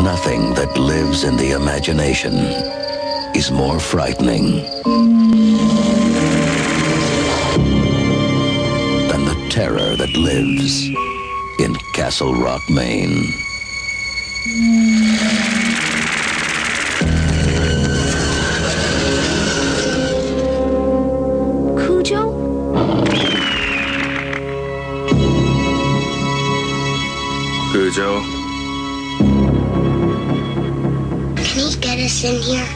Nothing that lives in the imagination is more frightening than the terror that lives in Castle Rock, Maine. Cujo? Cujo? Can he get us in here?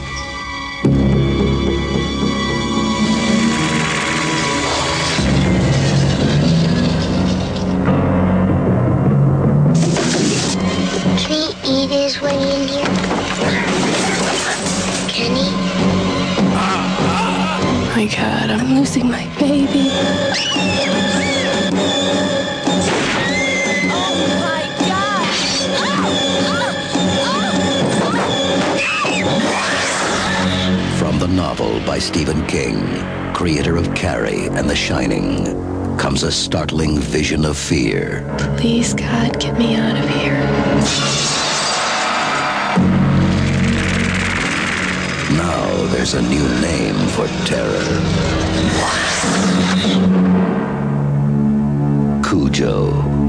Can he eat his way in here? Can he? Oh my God, I'm losing my baby. From the novel by Stephen King, creator of Carrie and The Shining, comes a startling vision of fear. Please, God, get me out of here. Now there's a new name for terror. Cujo.